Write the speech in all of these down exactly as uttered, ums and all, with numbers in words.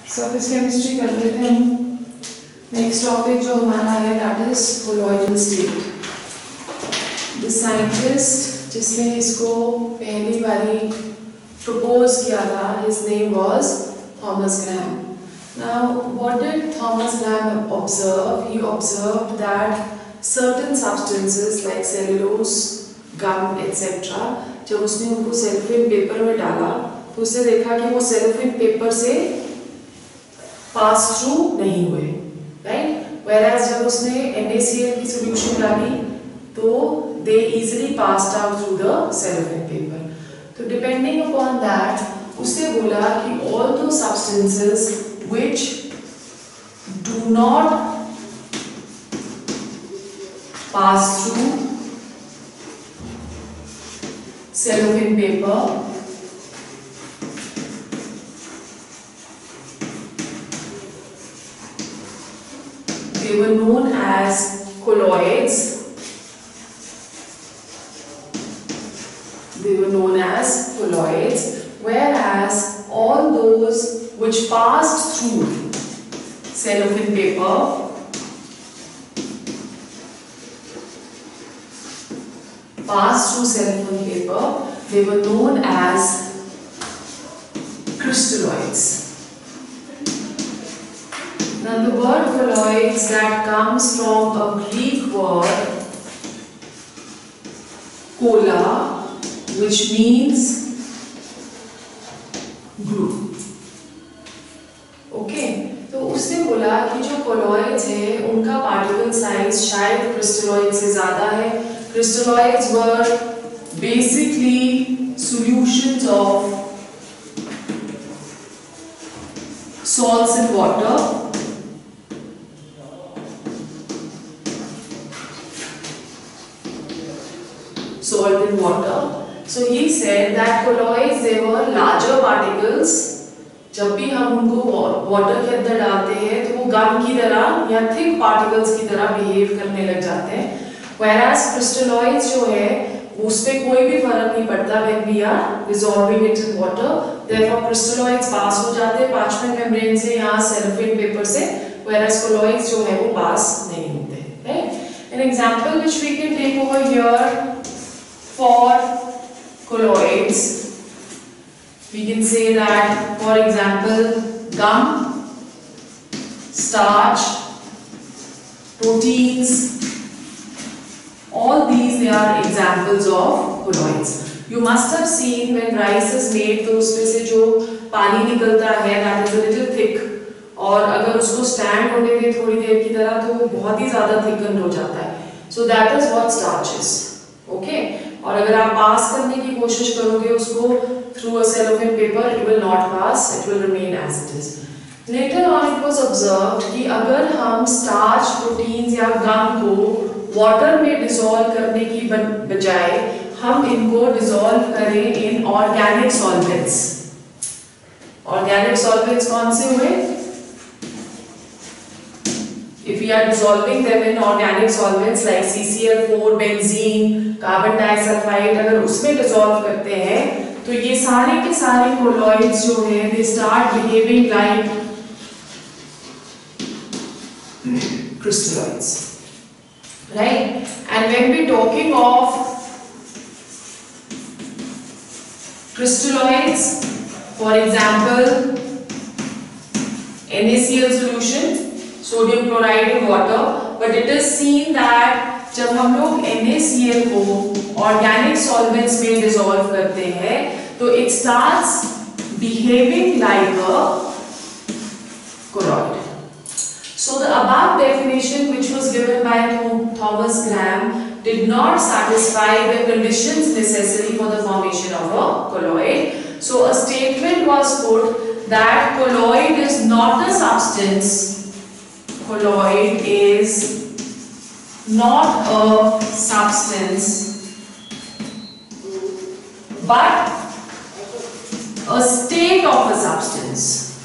Surface chemistry कर रहे थे हम। नेक्स्ट टॉपिक जो हमारा है that is colloidal state. The scientist जिसने इसको पहली बारी प्रपोज किया था, his name was Thomas Graham. Now, what did Thomas Graham observe? He observed that certain substances like cellulose, gum, et cetera, जब उसने उनको सेलोफेन पेपर में डाला तो उसने देखा कि वो सेलोफेन पेपर से पास थ्रू नहीं हुए, राइट? Whereas जब उसने N A C L की सॉल्यूशन डाली तो they easily passed out through the cellophane paper. तो depending upon that, उसने बोला कि all those substances which do not pass through cellophane paper they were known as colloids. They were known as colloids, whereas all those which passed through cellophane paper passed through cellophane paper they were known as crystalloids. Now the word colloids that comes from a Greek word kola, which means glue. Okay, तो उसने बोला कि जो colloids है उनका particle size शायद crystalloid से ज्यादा है। Crystalloids were basically solutions of salts in water, salt in water. So he said that colloids they were larger particles. जब भी हम उनको वाटर के अंदर डालते हैं तो वो गम की तरह या थिक पार्टिकल्स की तरह बिहेव करने लग जाते हैं। Whereas crystalloids जो है उसपे कोई भी फर्क नहीं पड़ता when we are dissolving it in water. Therefore crystalloids पास हो जाते हैं पार्चमेंट मेम्ब्रेन से या cellophane पेपर से, whereas colloids जो है वो पास नहीं होते। Right? An example which we can take over here for colloids, we can say that, for example, gum, starch, proteins, all these they are examples of colloids. You must have seen when rice is made तो उसमें से जो पानी निकलता है that is a little thick, और अगर उसको stand होने दें थोड़ी देर की तरह तो वो बहुत ही ज़्यादा thickened हो जाता है. So that is what starch is. Okay? और अगर आप पास करने की कोशिश करोगे उसको through a cellophane paper, it will not pass, it will remain as it is. Later on it was observed कि अगर हम starch, proteins या gum को water में dissolve करने की बजाय हम इनको dissolve करें in organic solvents. Organic solvents कौन से हुए? If we are dissolving them in organic solvents like C C L four, benzene, carbon disulfide, अगर उसमें dissolve करते हैं तो ये सारे के सारे colloids जो हैं they start behaving like crystalloids, right? And when we talking of crystalloids, for example, N A C L solution, sodium chloride in water, but it is seen that जब हम लोग N A C L को organic solvents में dissolve करते हैं तो it starts behaving like a colloid. So the above definition which was given by Thomas Graham did not satisfy the conditions necessary for the formation of a colloid. So a statement was put that colloid is not a substance. Colloid is not a substance but a state of a substance.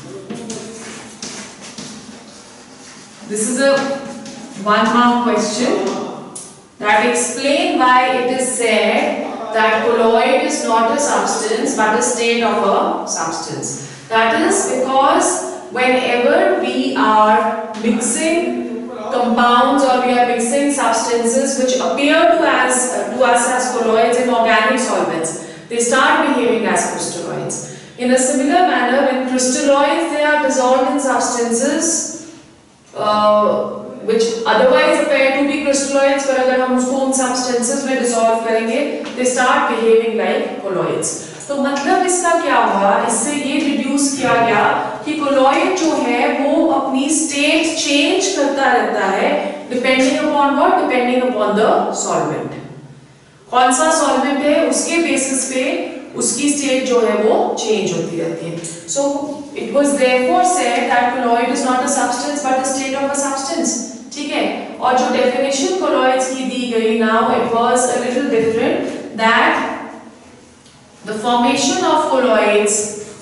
This is a one mark question that explain why it is said that colloid is not a substance but a state of a substance. That is because whenever we are mixing compounds or we are mixing substances which appear to as uh, to us as colloids in organic solvents, they start behaving as crystalloids. In a similar manner, when crystalloids, they are dissolved in substances uh, which otherwise appear to be crystalloids, पर अगर हम उसको उन substances में dissolve करेंगे, they start behaving like colloids. तो मतलब इसका क्या हुआ, इससे ये डिड्यूस किया गया कि कोलॉइड जो है वो अपनी स्टेट चेंज करता रहता है depending upon what, depending upon the solvent. कौन सा सॉल्वेंट है उसके बेसिस पे उसकी स्टेट जो है वो चेंज होती रहती है. So it was therefore said that colloid is not a substance but a state of a substance. ठीक है. और जो डेफिनेशन कोलॉइड्स की दी गई, now it was a little different, that the formation of colloids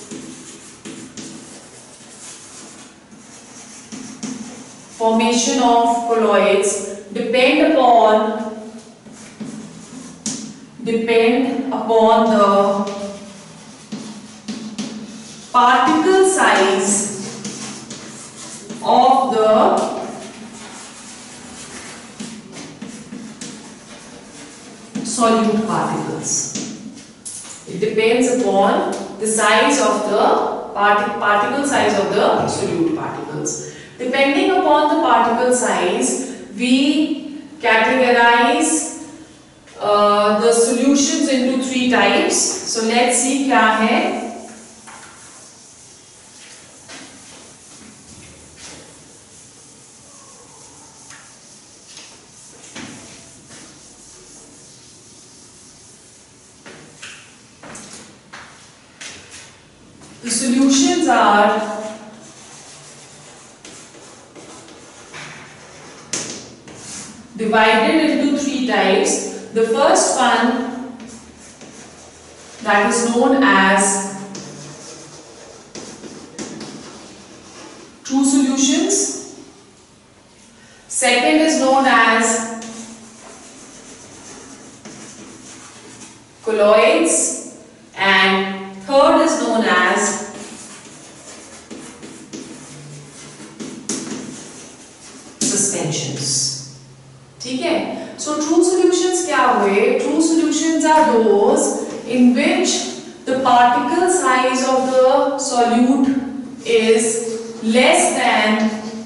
formation of colloids depend upon depend upon the particle size of the solute particles. It depends upon the size of the partic particle size of the solute particles. Depending upon the particle size, we categorize uh, the solutions into three types. So let's see क्या है. The solutions are divided into three types. The first one, that is known as true solutions. Second is known as colloids, and third is known as suspensions. ठीक है. So true solutions क्या हुए? True solutions are those in which the particle size of the solute is less than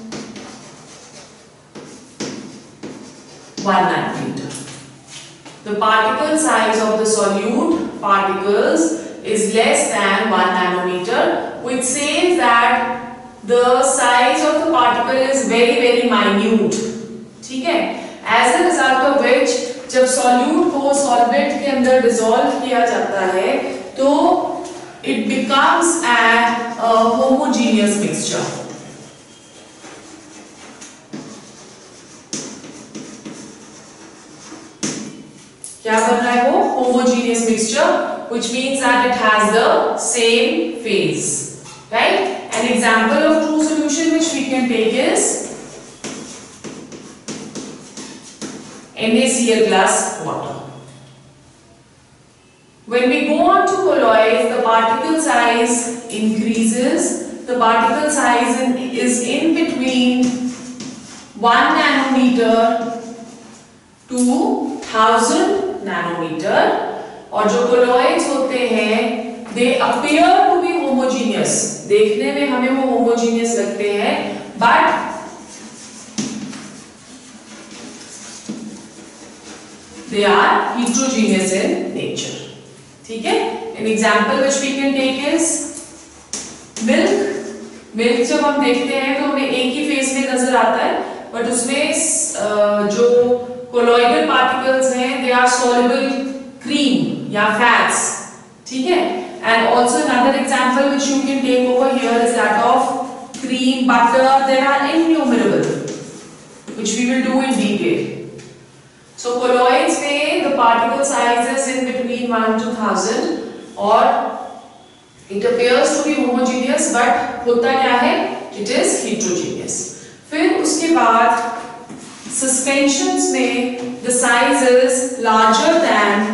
one nanometer. The particle size of the solute particles is less than one nanometer, which says that the size of the particle is very very minute. ठीक है. As a result of which, जब solute को solvent के अंदर dissolve किया जाता है तो it becomes a, a homogeneous mixture. क्या बन रहा है वो? Homogeneous mixture, which means that it has the same phase, right? An example of true solution which we can take is NaCl plus water. When we go on to colloids, the particle size increases. The particle size in, is in between one nanometer to thousand nanometer. और जो colloids होते हैं, they appear to be homogeneous. देखने में हमें वो homogeneous लगते हैं, but they are heterogeneous in nature. ठीक है. An example which we can take is milk. Milk जब हम देखते हैं तो हमें एक ही फेस में नजर आता है, but उसमें जो colloidal particles हैं, they are soluble cream या fats. ठीक है. And also another example which you can take over here is that of cream, butter. There are innumerable, which we will do in detail. So colloids में the particle size is in between one to thousand और it appears to be homogeneous, but होता क्या है? It is heterogeneous. फिर उसके बाद suspensions में the size is larger than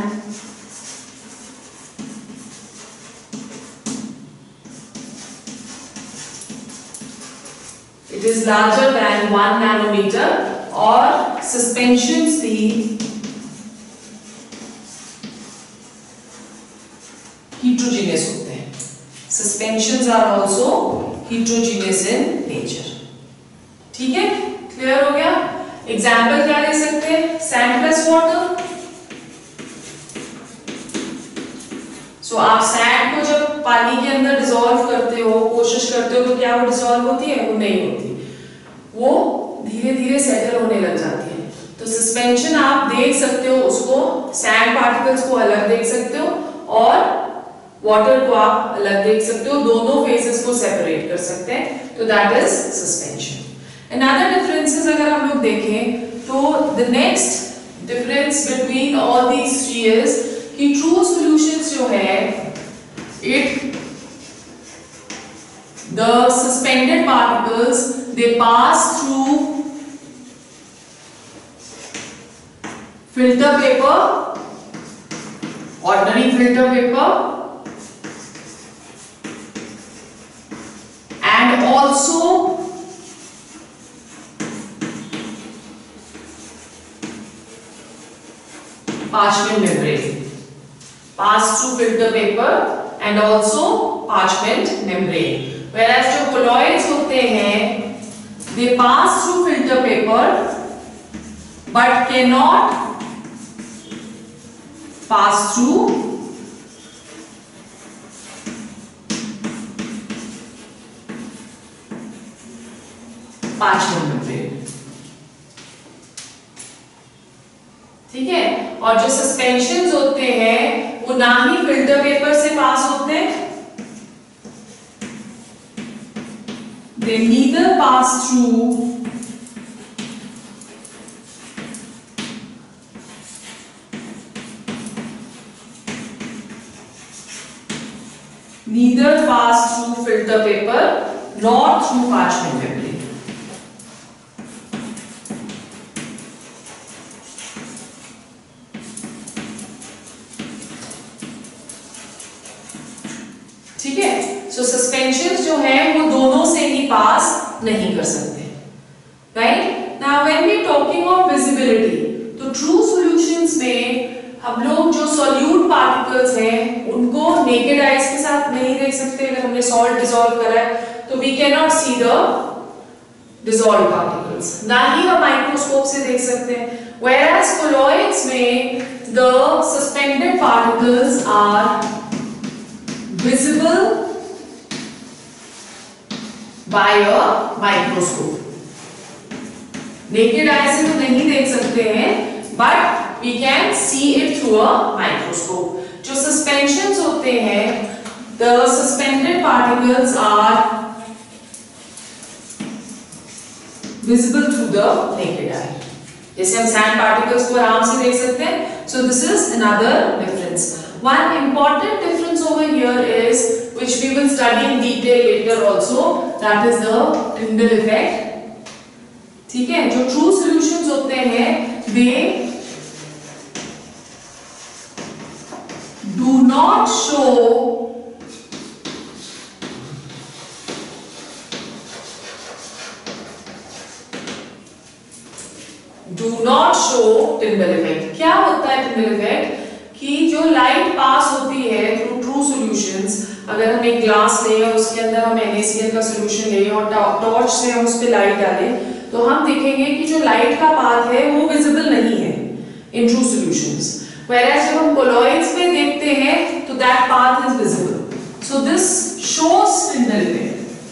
it is larger than one nanometer और suspensions भी heterogeneous होते हैं. Suspensions are also heterogeneous in nature. ठीक है, क्लियर हो गया. एग्जाम्पल क्या ले सकते हैं? Sand plus water. सो आप सैंड को जब पानी के अंदर डिसॉल्व करते हो, कोशिश करते हो, तो क्या वो डिसॉल्व होती है? वो नहीं होती, वो धीरे धीरे सेटल होने लग जाती है. तो सस्पेंशन आप देख सकते हो, उसको सैंड पार्टिकल्स को अलग देख सकते हो और वाटर को आप अलग देख सकते हो, दोनों फेजेस को सेपरेट कर सकते हैं. तो that is suspension. Another differences अगर हम लोग देखें तो the next difference between all these three is कि true solutions जो है it the suspended particles they pass through filter paper, ordinary filter paper, and also parchment membrane. Pass through filter paper and also parchment membrane. Whereas जो colloids होते हैं, they pass through filter paper but cannot pass through parchment membrane. ठीक है. और जो suspensions होते हैं वो ना ही फिल्टर पेपर से पास होते हैं, they neither pass through neither pass through filter paper nor through parchment membrane. ठीक है. सो सस्पेंशंस जो है वो दोनों से ही पास नहीं कर सकते. Right. Now when we talking of visibility, तो ट्रू सॉल्यूशंस में हम लोग जो सॉल्यूट पार्टिकल्स हैं उनको नेकेड आईज के साथ नहीं देख सकते. अगर हमने सॉल्ट डिसॉल्व करा है तो we can not see the dissolve particles, ना ही हम माइक्रोस्कोप से देख सकते हैं. व्हेयरएज कोलॉइड्स में the suspended particles are visible by a microscope. Naked eye से तो नहीं देख सकते हैं, but we can see it through a microscope. जो suspensions होते हैं, the suspended particles are visible through the naked eye. जैसे हम sand particles को आराम से देख सकते हैं. So this is another difference. One important difference over here is, which we will study in detail later also, that is the Tyndall effect. ठीक है. जो true solutions होते हैं, they do not show do not show Tyndall effect. क्या होता है Tyndall effect? कि जो लाइट पास होती है थ्रू ट्रू सॉल्यूशंस, अगर हम एक ग्लास लें और उसके अंदर हम NaCl का सॉल्यूशन लें और टॉर्च से हम उस पे लाइट डालें, तो हम देखेंगे कि जो लाइट का पाथ है वो विजिबल नहीं है इन ट्रू सॉल्यूशंस. व्हेयरएज जब हम कोलॉइड्स में देखते हैं तो that path is visible. So this shows Tyndall effect.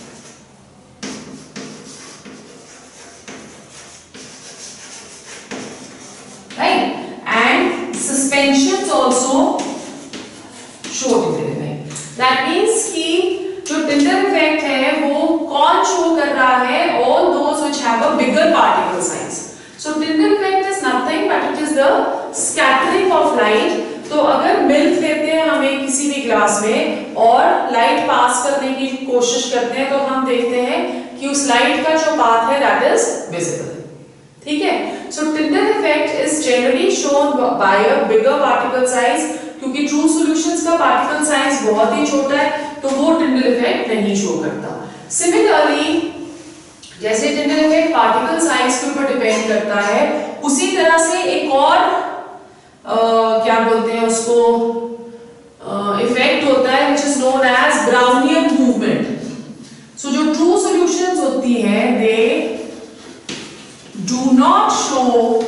Right? And suspensions also show Tyndall effect. That means कि जो Tyndall effect है वो कौन शो कर रहा है? All those which have a bigger particle size. So Tyndall effect is nothing but it is the scattering of light. तो अगर मिल्क लेते हैं हमें किसी भी ग्लास में और लाइट पास करने की कोशिश करते हैं, तो हम देखते हैं कि उस लाइट का जो पाथ है that is visible. ठीक है. So Tyndall effect is generally shown by a bigger particle size, क्योंकि true solutions का particle size बहुत ही छोटा है तो वो Tyndall effect नहीं शो करता. Similarly, जैसे टिंडल इफेक्ट पार्टिकल साइज के ऊपर डिपेंड करता है, उसी तरह से एक और आ, क्या बोलते हैं उसको इफेक्ट होता है which is known as Brownian movement. So जो true solutions होती हैं they do not show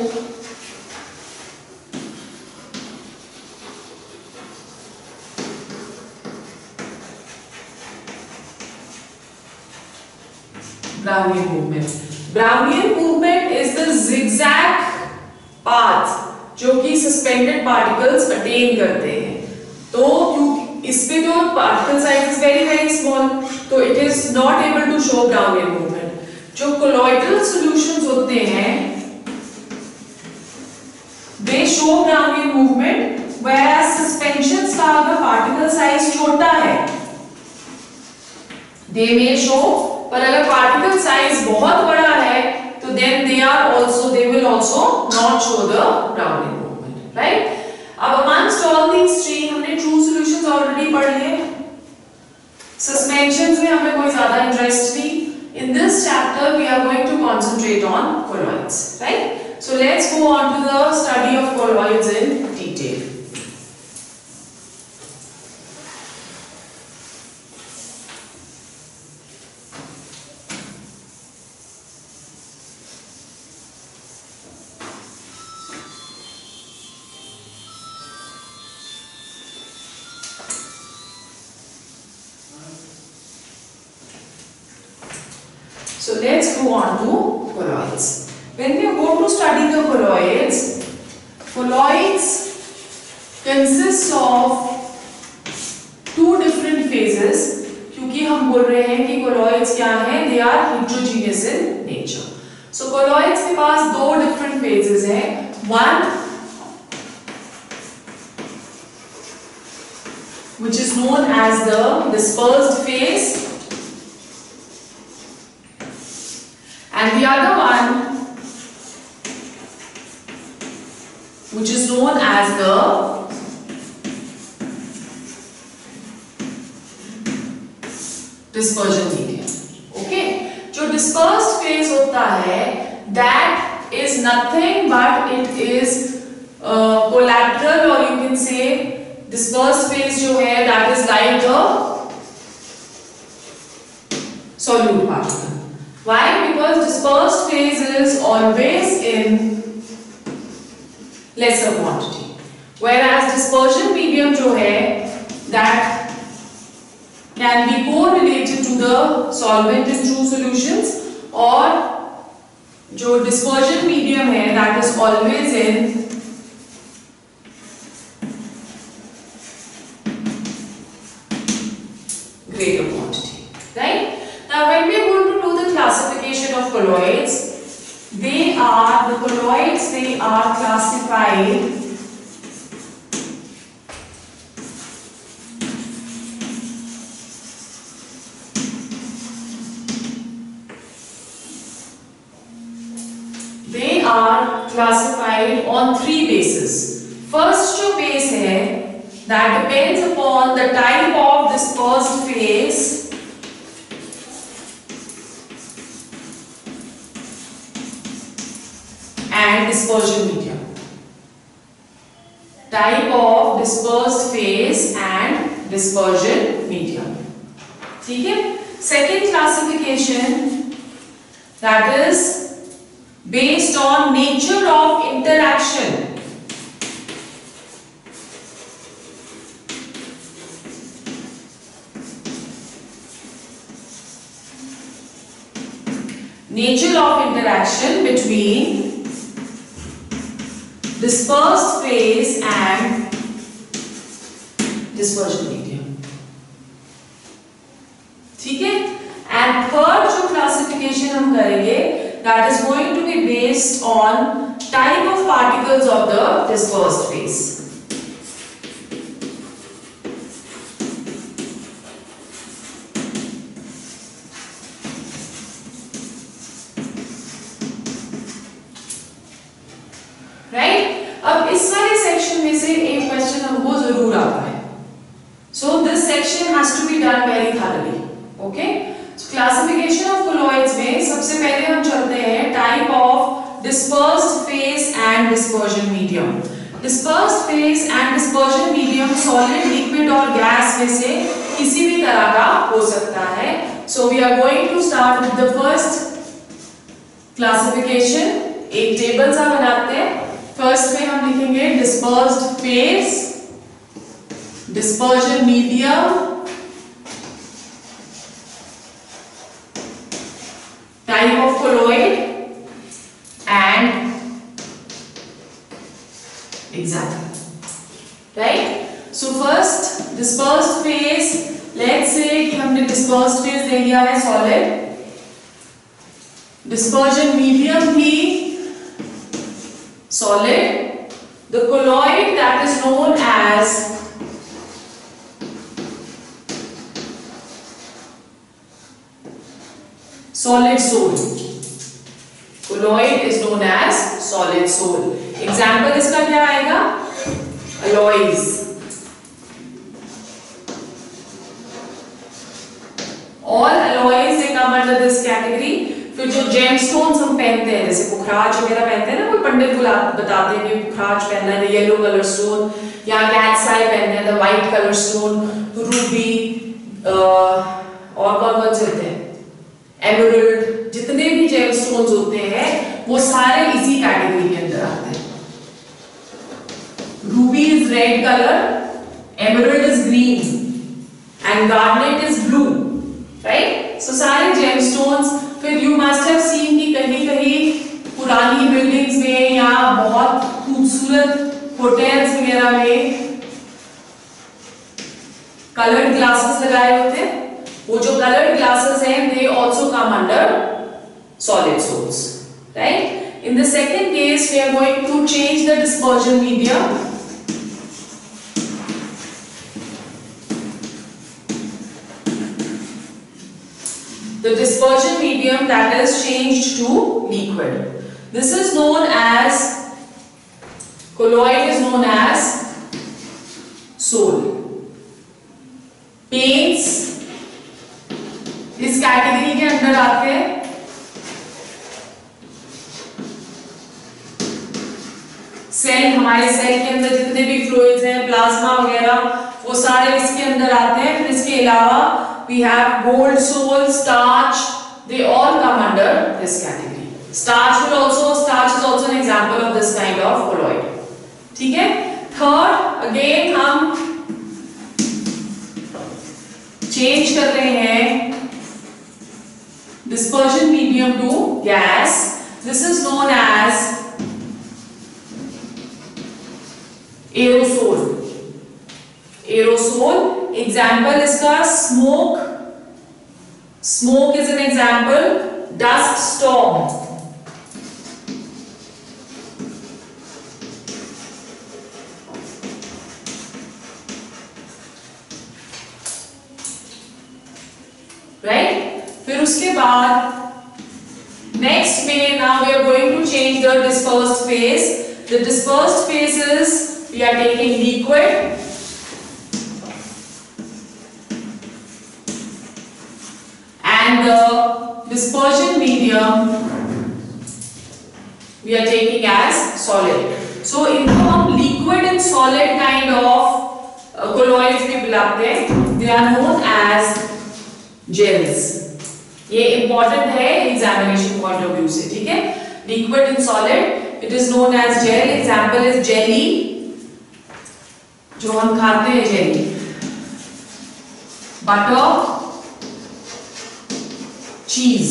Brownian movement. Brownian movement is the zigzag path जो कि सस्पेंडेड पार्टिकल्स अटेन करते हैं। तो क्योंकि इसके जो particle size is very very small, तो it is not able to show Brownian movement. जो कोलॉइडल सॉल्यूशंस होते हैं they show Brownian movement, whereas suspensions का अगर पार्टिकल साइज छोटा है दे मे शो, पर अगर पार्टिकल साइज बहुत बड़ा है तो then they are also they will also not show the Brownian movement, right? अब amongst all these three हमने true solutions already पढ़ लिए, suspensions में हमें कोई ज़्यादा interest नहीं। In this chapter we are going to concentrate on colloids, right? So let's go on to the study of colloids in detail. So let's go on to colloids. When we are going to study the colloids, colloids consists of two different phases. क्योंकि हम बोल रहे हैं कि colloids क्या हैं? They are heterogeneous in nature. So colloids के पास दो different phases हैं. One which is known as the dispersed phase, and the other one which is known as the dispersion medium. Okay, जो dispersed phase होता है that is nothing but it is uh, collateral, or you can say dispersed phase जो है that is like a solute particle. Why? Because dispersed phase is always in lesser quantity, whereas dispersion medium जो है that can be correlated to the solvent in true solutions, और जो dispersion medium है that is always in greater quantity, right? Now when we are going to do the classification of colloids, they are the colloids they are classified they are classified on three bases. First जो base है that depends upon the type of dispersed phase and dispersion medium. Type of dispersed phase and dispersion medium. ठीक है? Second classification that is based on nature of interaction. Nature of interaction between dispersed phase and dispersion medium. ठीक है? And third जो classification हम करेंगे that is going to be based on type of particles of the dispersed phase. अब इस सारे section में से एक क्वेश्चन हमको जरूर आता है, so this section has to be done very thoroughly. Okay, so classification of colloids में सबसे सबसे पहले हम चलते हैं type of dispersed phase and dispersion medium. Dispersed phase and dispersion medium solid, liquid और गैस में से किसी भी तरह का हो सकता है। So we are going to start with the first classification. एक टेबल सा बनाते हैं। फर्स्ट में हम लिखेंगे dispersed phase, dispersion medium, type of colloid and example, right? So first dispersed phase, let's say कि हमने dispersed phase ले लिया है solid, dispersion medium भी solid, the colloid that is known as solid soul. Colloid is known as solid soul. Example इसका क्या आएगा? Alloys. All alloys they come under this category. फिर जो gemstones हम पहनते हैं, जैसे पुखराज वगैरह पहनते हैं ना, कोई पंडित बुला बताते हैं कि पुखराज पहनना है, येलो कलर स्टोन, या कैल्साइट पहनना है, the white colour stone, ruby, और कौन कौन से होते हैं, एमरल्ड, जितने भी जेमस्टोन्स होते हैं वो सारे इसी कैटेगरी के अंदर आते हैं। Ruby is red colour, emerald is green and garnet is blue, right? So सारे जेमस्टोन्स। फिर यू मस्ट हैव सीन कि कहीं कहीं पुरानी बिल्डिंग्स में या बहुत खूबसूरत होटल्स वगैरह में कलर्ड ग्लासेस लगाए होते हैं। वो जो colored glasses हैं, they also come under solid souls, right? In the second case, we are going to change the dispersion medium. The dispersion medium that is changed to liquid. This is known as, colloid is known as soul. Paints इस category के अंदर आते हैं। Cell, हमारे cell के अंदर जितने भी फ्लूइड्स हैं, प्लाज्मा वगैरह, वो सारे इसके अंदर आते हैं। फिर इसके अलावा we have gold sol, starch, they all come under this category. Starch will also, starch is also an example of this kind of colloid, ठीक है? थर्ड, अगेन हम चेंज कर रहे हैं dispersion medium to gas. This is known as aerosol. Aerosol, example इसका smoke. Smoke is an example. Dust storm. Right? फिर उसके बाद नेक्स्ट में now we are going to change the dispersed phase. The dispersed phases we are taking liquid, and the dispersion medium we are taking as solid. So इनको हम liquid and solid kind of uh, colloids भी बुलाते हैं. They are known as gels. ये important है examination point of view से, ठीक है? Liquid and solid, it is known as gel. Example is jelly, जो हम खाते हैं jelly, butter, cheese.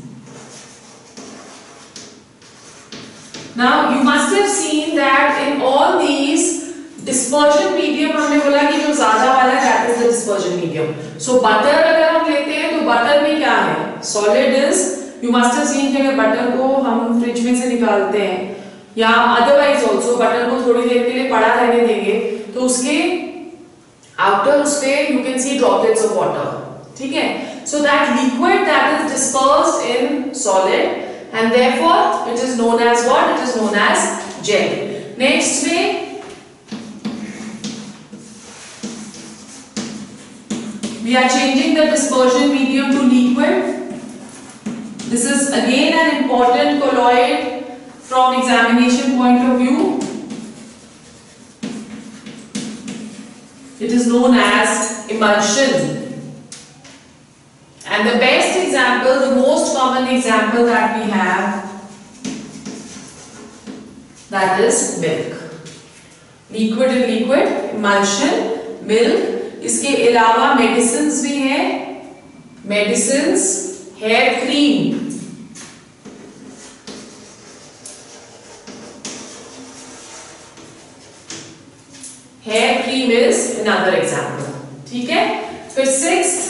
Now you must have seen that in all these dispersion medium, हमने बोला कि जो ज्यादा वाला है that is the dispersion medium. So butter अगर हम लेते हैं तो बटर में क्या है? Solid is, you must have scene कि अगर बटर को हम फ्रिज में से निकालते हैं या अदरवाइज आल्सो बटर को थोड़ी देर के लिए पड़ा रहने देंगे तो उसके आउटर उस पे you can see droplets of water, ठीक है? So that liquid that is dispersed in solid and therefore it is known as what? It is known as gel. Next में we are changing the dispersion medium to liquid. This is again an important colloid from examination point of view. It is known as emulsion. And the best example, the most common example that we have, that is milk. Liquid in liquid, emulsion, milk. इसके अलावा medicines भी हैं, medicines, hair cream. Hair cream is another example. ठीक है? फिर sixth,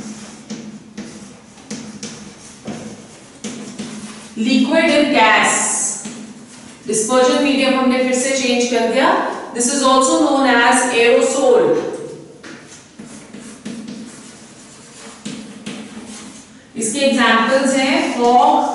liquid and gas. Dispersion medium हमने फिर से change कर दिया. This is also known as aerosol. इसके examples हैं fog,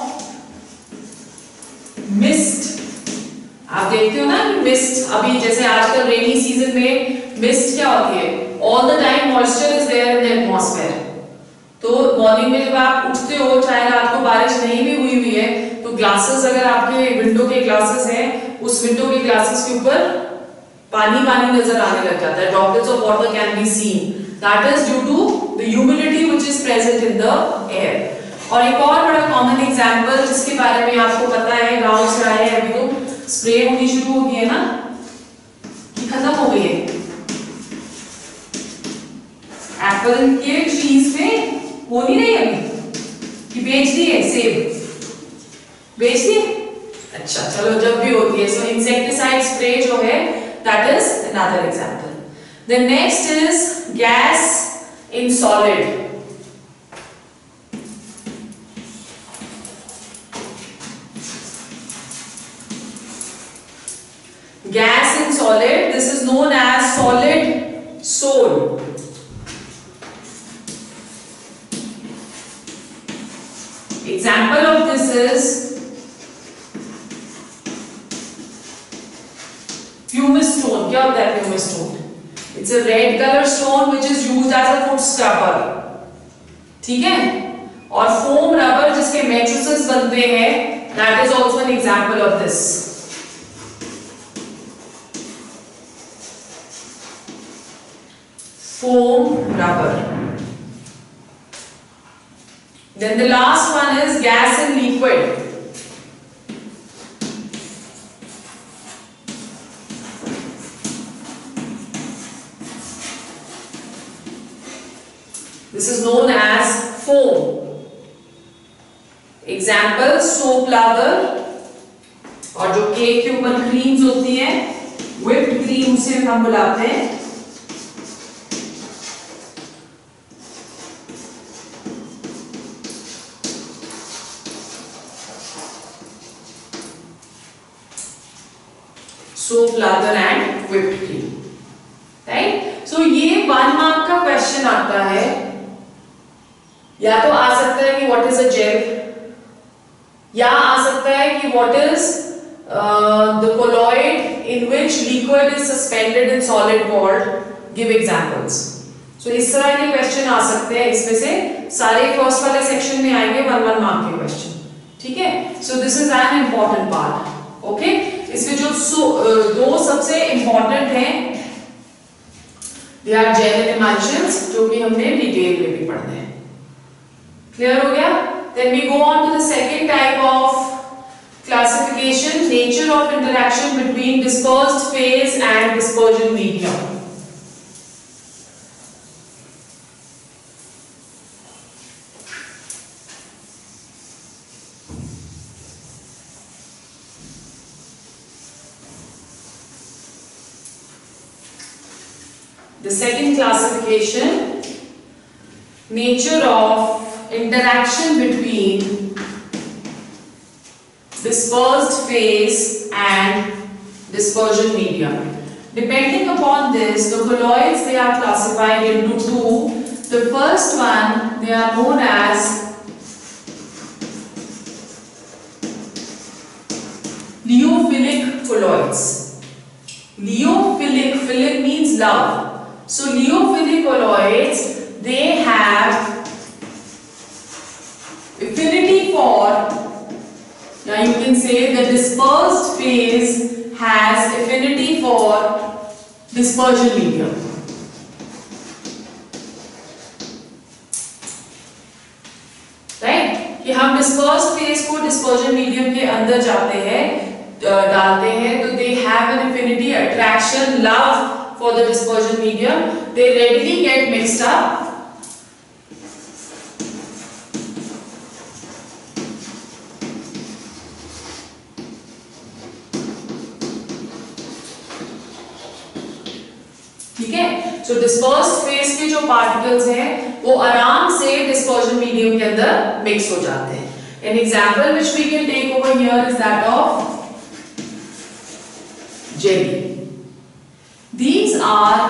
mist. आप देखते हो ना कि मिस्ट, अभी जैसे आजकल रेनी सीजन में मिस्ट क्या होती है, all the time moisture is there in the atmosphere. तो मॉर्निंग में जब आप उठते हो, चाहे रात को बारिश नहीं भी हुई हुई है, तो ग्लासेस, अगर आपके विंडो के ग्लासेस हैं, उस विंडो के ग्लासेस के ऊपर पानी पानी नजर आने लग जाता है. Droplets of water can be seen. That is due to the humidity which is present in the air. और एक और बड़ा कॉमन एग्जांपल जिसके बारे में आपको पता है, गांव से आए हैं अभी, तो स्प्रे होनी शुरू हो गई है ना, कि खत्म हो गई है. एप्पल के ट्रीज पे हो नहीं रही अभी, कि बेच दिए, सेब बेच दिए. अच्छा चलो, जब भी होती है. सो इंसेक्टिसाइड स्प्रे जो है, that is another example. The next is gas in solid. Gas in solid, this is known as solid soul. Example of this is pumice stone. क्या होता है pumice stone? It's a red color stone which is used as a foot scrubber. ठीक है? और foam rubber जिसके mattresses बनते हैं, that is also an example of this. Foam rubber. Then the last one is gas in liquid. This is known as foam. Example, soap lather, और जो cake के ऊपर क्रीम्स होती हैं, whipped cream उसे हम बुलाते हैं. soap lather and whipped cream. Right? So ये one mark का question आता है. या तो आ सकता है कि what is a gel, या आ सकता है कि what is uh, the colloid in which liquid is suspended in solid called. Give examples. So इस तरह के question आ सकते हैं. इसमें से सारे first वाले section में आएंगे one one mark के question. ठीक है? So this is an important part. Okay? इसमें जो दो सबसे इंपॉर्टेंट हैं, they are gel and emulsions, जो कि हमने डिटेल में भी पढ़ने हैं. क्लियर हो गया? Then we go on to the second type of classification, nature of interaction between dispersed phase and dispersion medium. The second classification, nature of interaction between dispersed phase and dispersion medium. Depending upon this, the colloids, they are classified into two. The first one, they are known as Liophilic colloids. Liophilic, philic means love. So liophilic colloids, they have affinity for, now you can say the dispersed phase has affinity for dispersion medium. Right, कि हम dispersed phase को dispersion medium के अंदर जाते हैं, डालते हैं, तो they have an affinity, attraction, love for the dispersion medium, they readily get mixed up. ठीक है, सो डिस्पर्स्ड फेज के जो पार्टिकल्स हैं वो आराम से डिस्पर्जन मीडियम के अंदर मिक्स हो जाते हैं. An example which we can take over here is that of jelly. These are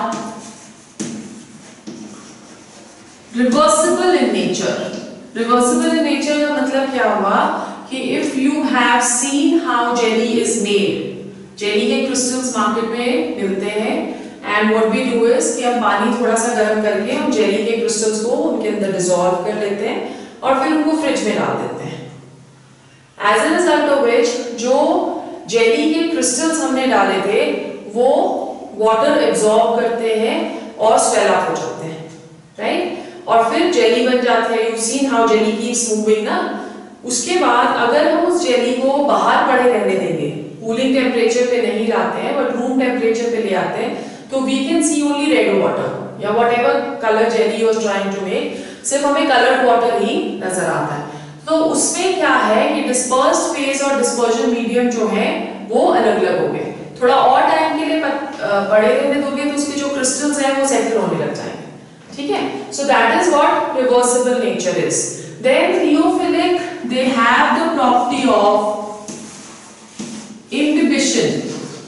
reversible in nature. Reversible in nature का मतलब क्या हुआ कि if you have seen how jelly is made, jelly के crystals मार्केट में मिलते हैं, and what we do is कि हम पानी थोड़ा सा गर्म करके हम jelly के crystals को उनके अंदर dissolve कर लेते हैं और फिर उनको फ्रिज में डाल देते हैं. As a result of which जो जेली के क्रिस्टल्स हमने डाले थे वो वाटर एब्जॉर्ब करते हैं और स्वेल अप हो जाते हैं, राइट, और फिर जेली बन जाती है. You seen how jelly keeps moving ना. उसके बाद अगर हम उस जेली को बाहर पड़े रहने देंगे, कूलिंग टेम्परेचर पे नहीं लाते हैं बट रूम टेम्परेचर पे ले आते हैं, तो we can see only red water या whatever colour jelly was trying to make, सिर्फ हमें कलर्ड वाटर ही नजर आता है. तो उसमें क्या है कि डिस्पर्स्ड फेज और डिस्पर्जन मीडियम जो है वो अलग अलग हो गए. थोड़ा और टाइम के लिए पड़े रहने दोगे तो उसके जो क्रिस्टल्स हैं वो सेटल होने लग जाएंगे. ठीक है, so that is what reversible nature is. Then lyophilic, they have the property of inhibition.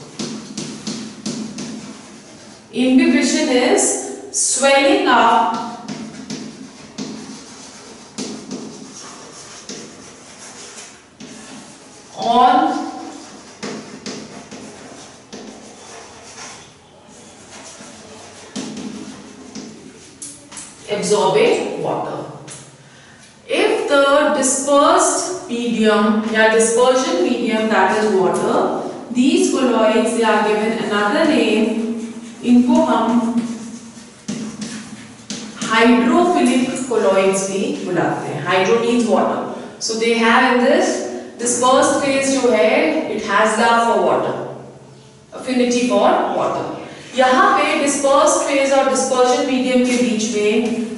Inhibition is swelling up on absorbing water. If the dispersed medium या dispersion medium, that is water, these colloids they are given another name, इनको हम hydrophilic colloids भी बुलाते हैं. Hydro means water, so they have in this dispersed phase जो है it has love for water, affinity for water. यहाँ पे dispersed phase और dispersion medium के बीच में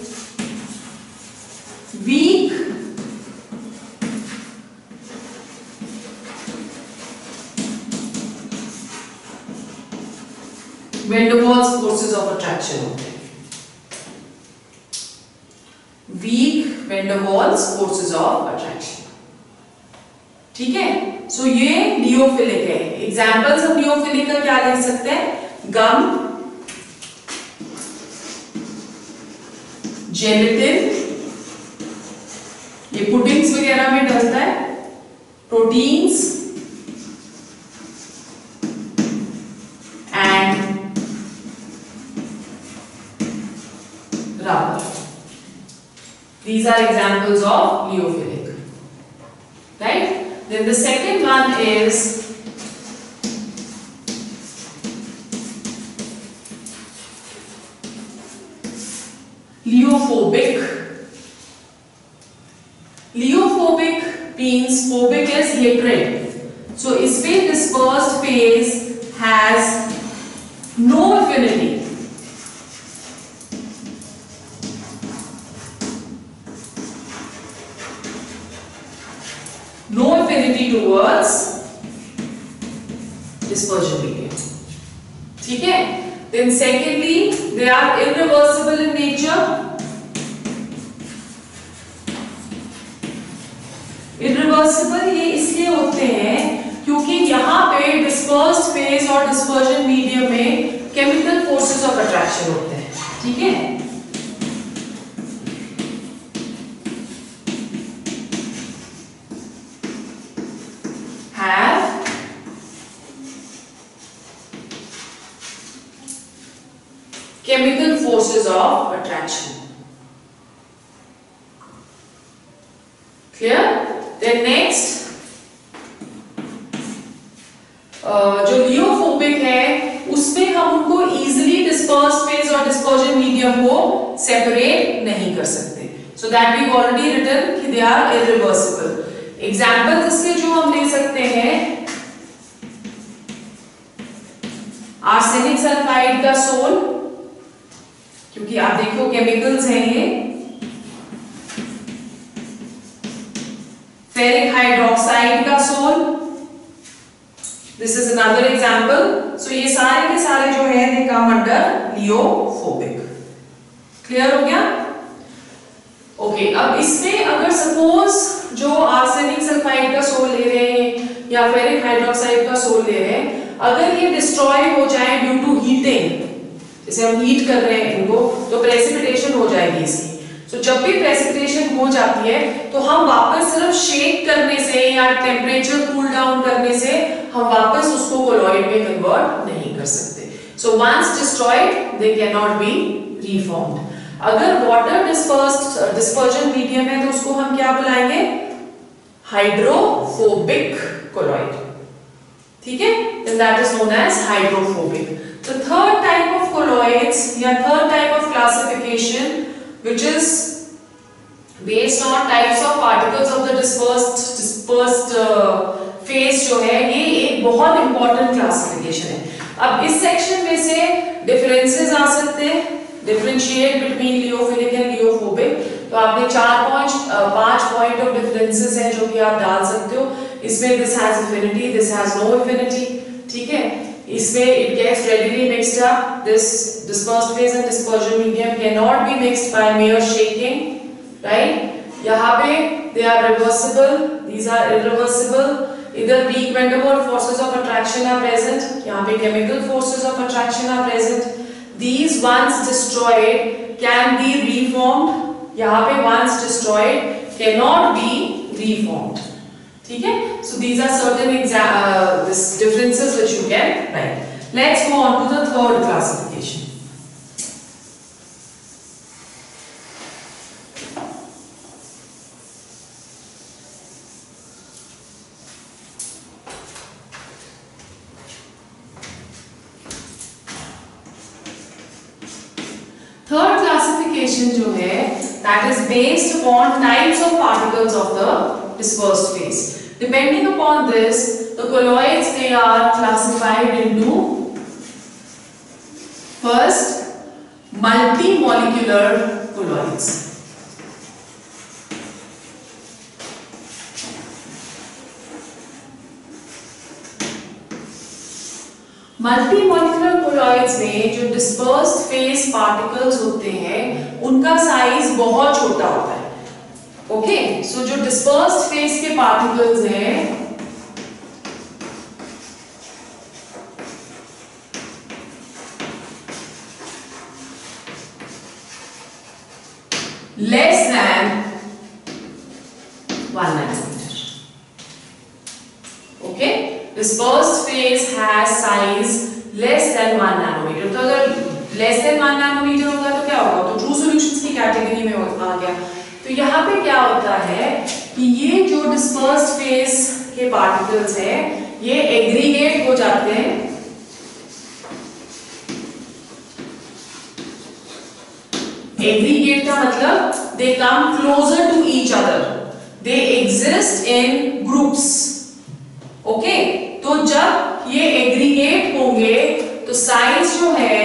weak van der Waals forces of attraction होते हैं. weak van der Waals forces of attraction. ठीक है, सो so ये लियोफिलिक है. एग्जाम्पल्स हम लियोफिलिक का क्या ले सकते हैं? गम, जेलेटिन, ये पुडिंग्स वगैरह में डलता है, proteins and rubber. These are examples of liyophilic, right? Then the second one is liophobic. Liophobic means phobic is hatred. So इसमें dispersed phase has no affinity. No affinity towards dispersion medium. ठीक है, then secondly they are irreversible in nature. Irreversible ये इसलिए होते हैं क्योंकि यहाँ पे dispersed phase और dispersion medium में chemical forces of attraction होते हैं. ठीक है, have chemical forces of attraction. Clear? Then next जो लियोफोबिक है उसमें हम उनको इजीली डिस्पर्स फेज और डिस्पर्जन मीडियम को सेपरेट नहीं कर सकते. So that we already written कि दे आर इरिवर्सिबल. एग्जांपल्स इसके जो हम ले सकते हैं, आर्सेनिक सल्फाइड का सोल, क्योंकि आप देखो केमिकल्स हैं ये, फेरिक हाइड्रोक्साइड का sol, this is another example. So ये सारे के सारे जो है दे कम अंडर लियोफोबिक. क्लियर हो गया? ओके okay, अब इसमें अगर सपोज जो आर्सेनिक सल्फाइड का सोल ले रहे हैं या फेरिक हाइड्रोक्साइड का सोल ले रहे हैं, अगर ये डिस्ट्रॉय हो जाए ड्यू टू हीटिंग, जैसे हम हीट कर रहे हैं इनको, तो प्रेसिपिटेशन हो जाएगी इसकी. सो so, जब भी प्रेसिपिटेशन हो जाती है तो हम वापस सिर्फ शेक करने से या टेम्परेचर कूल डाउन करने से हम वापस उसको कोलॉइड में कन्वर्ट नहीं कर सकते. So once destroyed they can not be reformed. अगर वाटर डिस्पर्स्ड डिस्पर्जन मीडियम है तो उसको हम क्या बुलाएंगे? Hydrophobic colloid. ठीक है, then that is known as hydrophobic. The third type of colloids या third type of classification which is based on types of particles of the dispersed dispersed uh, phase जो है, ये एक बहुत important classification है. अब इस section में से differences आ सकते हैं, differentiate between लियोफिलिक and लियोफोबिक. तो आपने चार पॉइंट पांच पॉइंट ऑफ डिफरेंसेस हैं जो कि आप डाल सकते हो. इसमें this has affinity, this has no affinity. ठीक है, इसमें it gets readily mixed up. This dispersed phase and dispersion medium cannot be mixed by mere shaking, right? यहाँ पे they are reversible, these are irreversible. Either weak van der Waals forces of attraction are present, यहाँ पे chemical forces of attraction are present. These once destroyed can be reformed. यहाँ पे once destroyed cannot be reformed. ठीक है? So these are certain uh, this differences which you can write. Let's go on to the third classification. Third classification जो है, that is based upon types of particles of the dispersed phase. Depending upon this, the colloids they are classified into first multimolecular colloids. Multimolecular colloids में जो dispersed phase particles होते हैं उनका size बहुत छोटा होता है. ओके, सो जो डिस्पर्स्ड फेज के पार्टिकल्स हैं less than one nanometre. Okay, dispersed phase has size less than one nanometer. तो अगर less than one nanometer होगा तो क्या होगा? तो true solutions की कैटेगरी में आ गया. तो यहाँ पे क्या होता है कि ये जो dispersed phase के particles हैं ये aggregate हो जाते हैं aggregate का मतलब they come closer to each other, they exist in groups. Okay okay? तो जब ये एग्रीगेट होंगे तो साइज जो है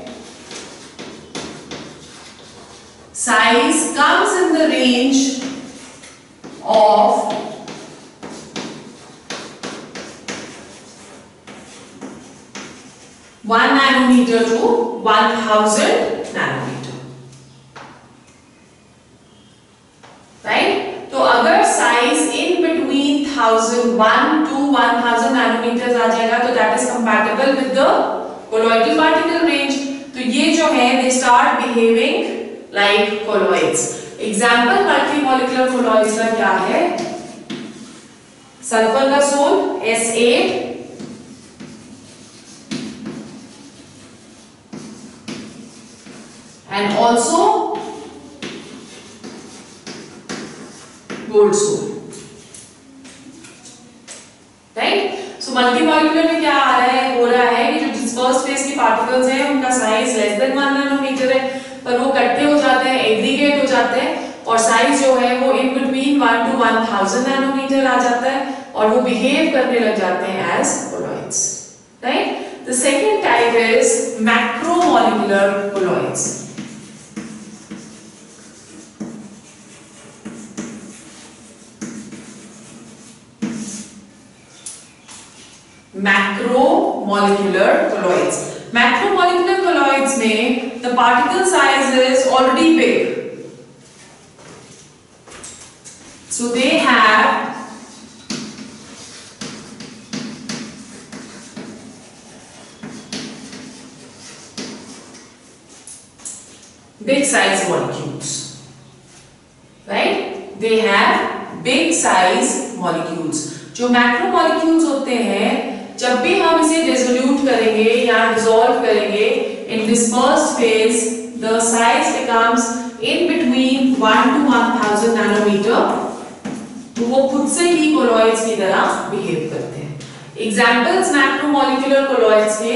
size comes in the range of one nanometre to one thousand nanometre. Right, तो अगर size in between thousand one to one thousand nanometre आ जाएगा तो that is compatible with the colloidal particle range. तो ये जो है they start behaving like colloids. Example multimolecular colloids का क्या है? सल्फर का sol S eight, and also gold sol. Multimolecular में क्या आ रहा है, हो रहा है कि जो डिस्पर्स्ड फेज के पार्टिकल्स हैं उनका size less than one nanometre है, पर वो इकट्ठे हो जाते हैं, एग्रीगेट हो जाते हैं और साइज जो है वो in between one to one thousand nanometre आ जाता है और वो बिहेव करने लग जाते हैं as colloids, right. The second type is macromolecular colloids. Macromolecular colloids, macromolecular colloids में the particle size is already big, so they have big size molecules, right? They have big size molecules. जो macromolecules होते हैं, जब भी हम इसे डिसोल्यूट करेंगे या डिसॉल्व करेंगे in dispersed phase, the size becomes in between one to one thousand nanometre, तो वो खुद से ही कोलॉइड्स की तरह बिहेव करते हैं। एग्जांपल्स मैक्रोमोलिकुलर कोलॉइड्स के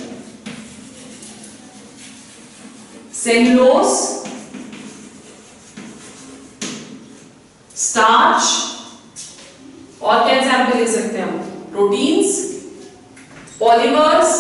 सेलुलोज, स्टार्च, और क्या एग्जांपल ले सकते हैं हम, प्रोटीन्स, पॉलीमर्स,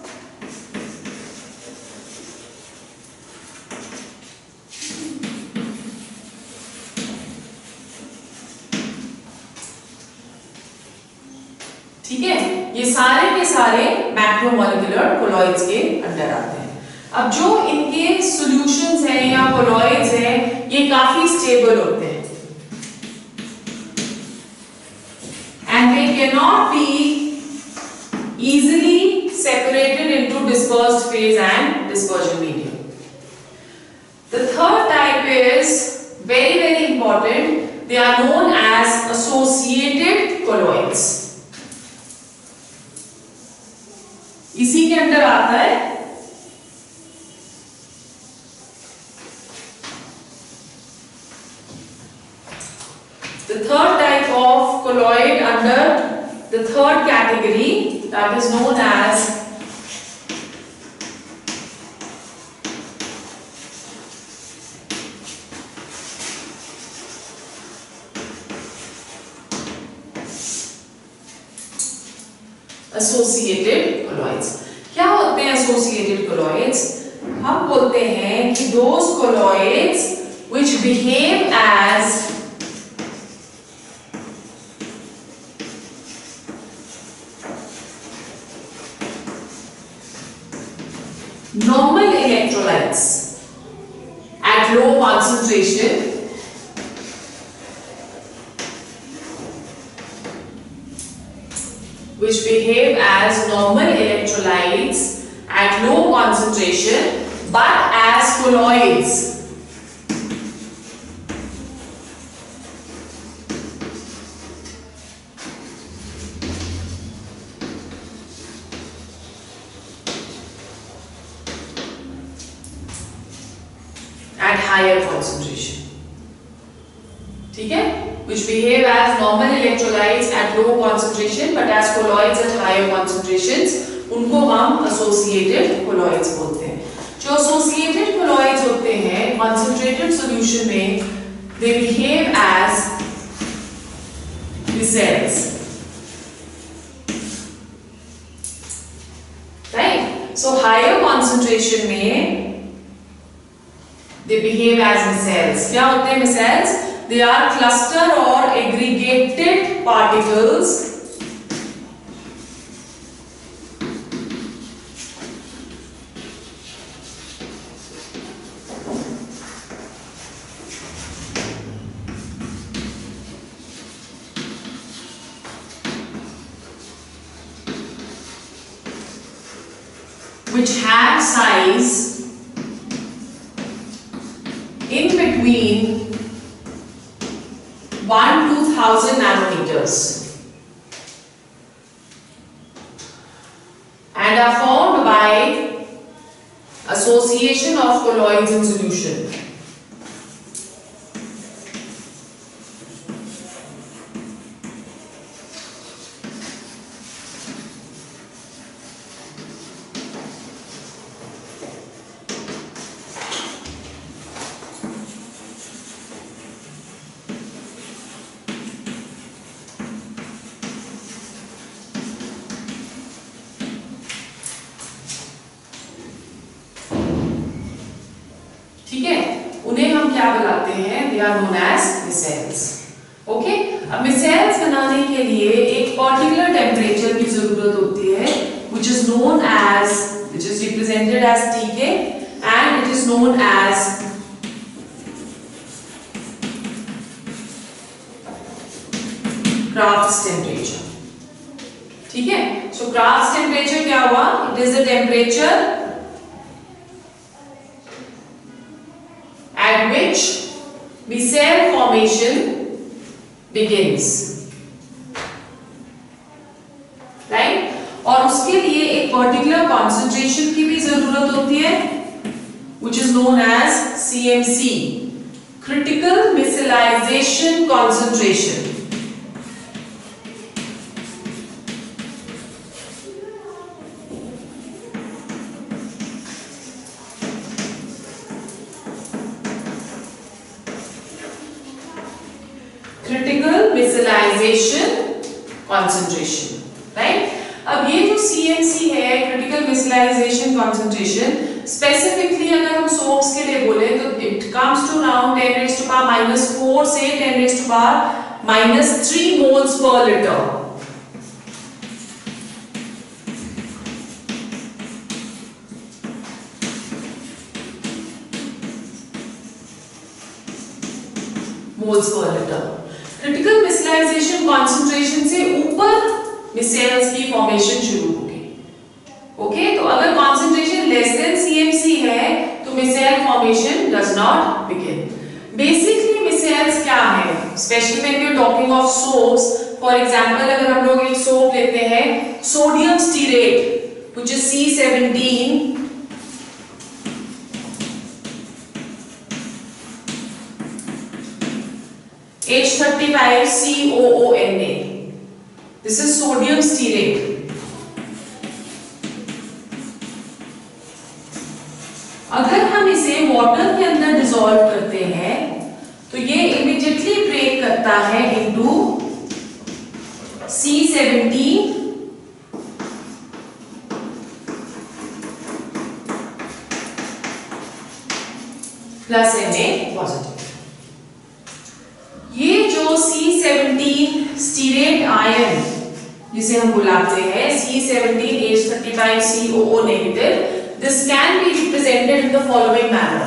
ठीक है, ये सारे के सारे मैक्रोमोलिकुलर कोलॉइड्स के अंडर आते हैं। अब जो इनके सॉल्यूशंस हैं या कोलॉइड्स हैं, ये काफी स्टेबल होते हैं and they cannot be easily separated into dispersed phase and dispersion medium. The third type is very very important. They are known as associated colloids. इसी के अंदर आता है the third type of colloid under the third category, that is known as associated colloids. क्या होते हैं associated colloids? हम बोलते हैं कि those colloids which behave as normal electrolytes at low concentration which behave as normal electrolytes at low concentration but as colloids. At higher concentration, ठीक है, which behave as normal electrolytes at low concentration but as colloids at higher concentrations, उनको हम associated colloids बोलते हैं। जो associated colloids होते हैं concentrated solution में, they behave as micelles, right? So higher concentration में they behave as micelles. क्या होते हैं micelles? They are cluster or aggregated particles which have size in between one to thousand nanometers and are formed by association of colloids in solution. क्या बुलाते हैं? They are known as micelles. Okay, अब micelles बनाने के लिए एक particular temperature की जरूरत होती है, which is known as, which is represented as T K, and it is known as Crafts temperature. ठीक है, so Crafts temperature क्या हुआ? It is the temperature at which micelle formation begins, right? और उसके लिए एक पर्टिकुलर कॉन्सेंट्रेशन की भी जरूरत होती है, which is known as C M C, critical micellization concentration. Critical micellization concentration, right? अब ये जो C M C है, critical micellization concentration, specifically अगर हम soaps के लिए बोले तो it comes to around ten raised to power minus four से ten raised to power minus three moles per liter. moles per liter. Critical micellization concentration से ऊपर मिसेल्स की फॉर्मेशन शुरू होगी। ओके, तो अगर concentration less than C M C है तो micelle formation does not begin. Basically micelles क्या है? Specially when we are talking of soaps, for example अगर हम लोग एक सोप लेते हैं sodium stearate which is C seventeen, H thirty-five C O O N A. This is sodium stearate. अगर हम इसे वाटर के अंदर डिसॉल्व करते हैं तो ये इमीडिएटली ब्रेक करता है into C seventeen plus Na positive. ये जो C seventeen स्टीरेट आयन जिसे हम बुलाते हैं C seventeen H thirty-five C O O negative, this can be represented in the following manner.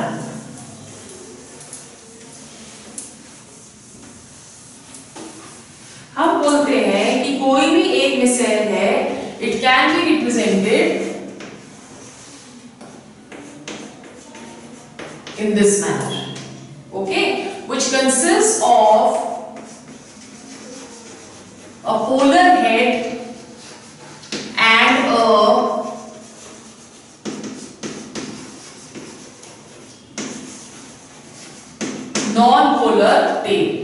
हम बोलते हैं कि कोई भी एक मिसेल है, it can be represented in this manner, okay, which consists of a polar head and a non-polar tail.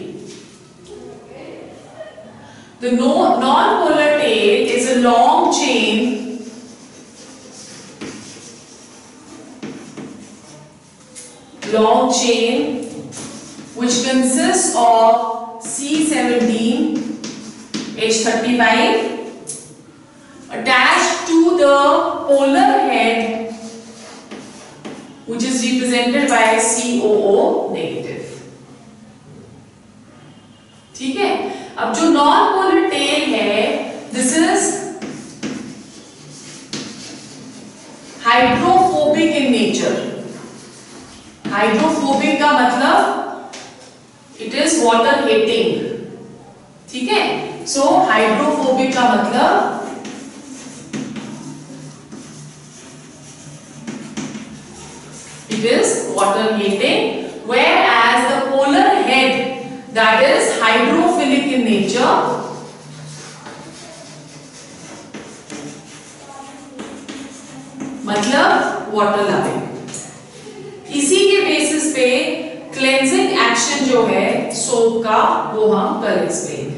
The no, non-polar tail is a long chain long chain which consists of C seventeen H thirty-five attached to the polar head which is represented by C O O negative. ठीक है, अब जो non polar tail है, this is hydrophobic in nature. Hydrophobic का मतलब it is water hating, ठीक है। सो hydrophobic का मतलब it is water hating, whereas the polar head that is hydrophilic in nature मतलब water loving। इसी के बेसिस पे क्लेंजिंग एक्शन जो है सोप का वो हम कल एक्सप्लेन